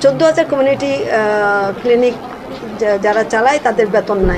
14,000 community clinic যারা চালায় তাদের বেতন নাই।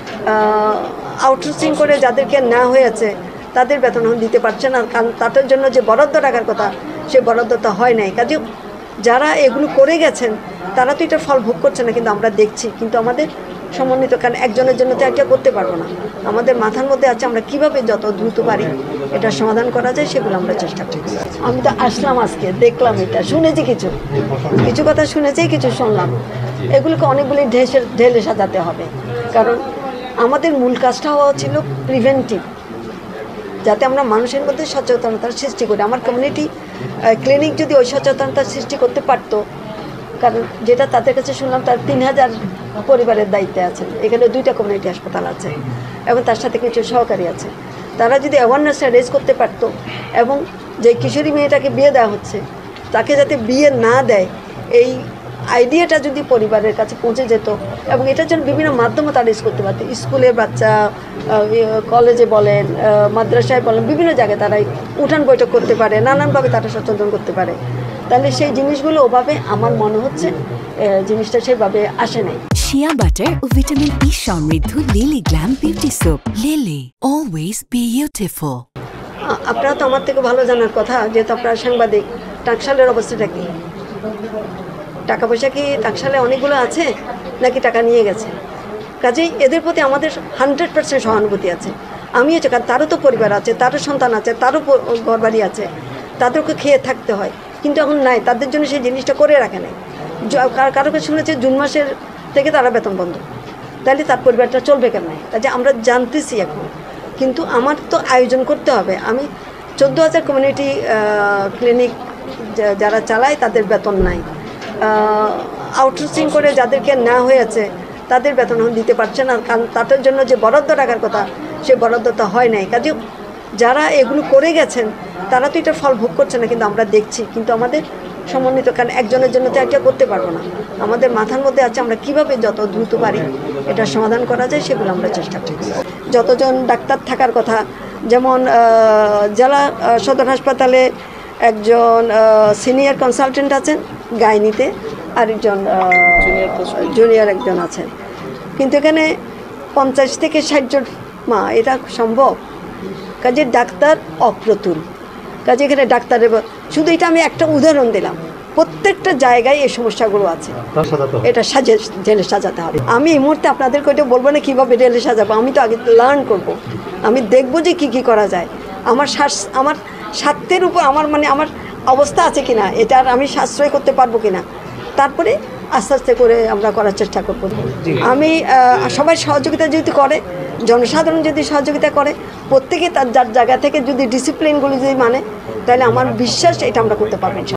আউটসোর্সিং করে যাদেরকে নেওয়া হয়েছে তাদের বেতন দিতে পারছে না, কারণ তাদের জন্য যে বরাদ্দ টাকার কথা সে বরাদ্দটা হয় নাই। কাজে যারা এগুলো করে গেছেন তারা তো এটার ফল ভোগ করছে না, কিন্তু আমরা দেখছি। কিন্তু আমাদের সমন্বিত, কারণ একজনের জন্য তো একটা করতে পারবো না। আমাদের মাথার মধ্যে আছে আমরা কিভাবে যত দ্রুত পারি এটার সমাধান করা যায়, সেগুলো আমরা চেষ্টা করছি। আমি তো আসলাম আজকে, দেখলাম, এটা শুনেছি, কিছু কথা শুনেছি, কিছু শুনলাম। এগুলোকে অনেকগুলি ঢেলে সাজাতে হবে, কারণ আমাদের মূল কাজটা হওয়া ছিল প্রিভেন্টিভ, যাতে আমরা মানুষের মধ্যে সচেতনতার সৃষ্টি করি। আমার কমিউনিটি ক্লিনিক যদি ওই সচেতনতার সৃষ্টি করতে পারতো, কারণ যেটা তাদের কাছে শুনলাম, তার 3,000 পরিবারের দায়িত্বে আছেন। এখানে 2টা কমিউনিটি হাসপাতাল আছে এবং তার সাথে কিছু সহকারী আছে। তারা যদি অ্যাওয়ারনেসটা রেজ করতে পারতো, এবং যে কিশোরী মেয়েটাকে বিয়ে দেওয়া হচ্ছে তাকে যাতে বিয়ে না দেয়, এই আইডিয়াটা যদি পরিবারের কাছে পৌঁছে যেত, এবং এটার জন্য বিভিন্ন মাধ্যমে তারা রেজ করতে পারতো। স্কুলের বাচ্চা, কলেজে বলেন, মাদ্রাসায় বলেন, বিভিন্ন জায়গায় তারা উঠান বৈঠক করতে পারে, নানানভাবে তারা সচেতন করতে পারে। তাহলে সেই জিনিসগুলো ওভাবে আমার মনে হচ্ছে জিনিসটা সেভাবে আসে নাই। শিয়া বাটার ও ভিটামিন ই সমৃদ্ধ Lily Glam beauty soap. Lily, always beautiful. আপনারা তো আমার থেকে ভালো জানার কথা, যেহেতু আপনারা সাংবাদিক। টাকশালের অবস্থাটা কি? টাকা পয়সা কি টাকশালে অনেকগুলো আছে, নাকি টাকা নিয়ে গেছে? কাজেই এদের প্রতি আমাদের 100% সহানুভূতি আছে। আমি হচ্ছে, কারণ তারও তো পরিবার আছে, তারও সন্তান আছে, তারও ঘরবাড়ি আছে, তাদেরকে খেয়ে থাকতে হয়, কিন্তু এখন নাই, তাদের জন্য সেই জিনিসটা করে রাখে নাই। কারো কাছে শুনেছে জুন মাসের থেকে তারা বেতন বন্ধ, তাহলে তার পরিবারটা চলবে কেমন? কাজে আমরা জানতেছি এখন, কিন্তু আমার তো আয়োজন করতে হবে। আমি 14,000 কমিউনিটি ক্লিনিক যারা চালায় তাদের বেতন নাই। আউটসোর্সিং করে যাদেরকে নেওয়া হয়েছে তাদের বেতন দিতে পারছে না, কারণ তাদের জন্য যে বরাদ্দ টাকার কথা সে বরাদ্দটা হয় নাই। কাজে যারা এগুলো করে গেছেন তারা তো এটার ফল ভোগ করছে না, কিন্তু আমরা দেখছি। কিন্তু আমাদের সমন্বিত, কারণ একজনের জন্য তো একটা করতে পারবো না। আমাদের মাথার মধ্যে আছে আমরা কিভাবে যত দ্রুত পারি এটার সমাধান করা যায়, সেগুলো আমরা চেষ্টা করছি। যতজন ডাক্তার থাকার কথা, যেমন জেলা সদর হাসপাতালে একজন সিনিয়র কনসালটেন্ট আছেন গাইনিতে, আরেকজন জুনিয়র একজন আছেন, কিন্তু এখানে 50 থেকে 60 জন মা, এটা সম্ভব? কাজে ডাক্তার অপ্রতুল। কাজে এখানে ডাক্তারের শুধু, এটা আমি একটা উদাহরণ দিলাম, প্রত্যেকটা জায়গায় এই সমস্যাগুলো আছে। এটা ঢেলে সাজাতে হবে। আমি এই মুহূর্তে আপনাদেরকে ওইটা বলবো না কীভাবে ঢেলে সাজাবো। আমি তো আগে লার্ন করব, আমি দেখবো যে কী করা যায়। আমার স্বার্থের উপর আমার অবস্থা আছে কিনা, এটার আমি সাশ্রয় করতে পারবো কিনা, তারপরে আস্তে আস্তে করে আমরা করার চেষ্টা করব। আমি সবাই সহযোগিতা যদি করে, জনসাধারণ যদি সহযোগিতা করে, প্রত্যেকে তার যার জায়গা থেকে যদি ডিসিপ্লিনগুলো যদি মানে, তাহলে আমার বিশ্বাস এটা আমরা করতে পারবো।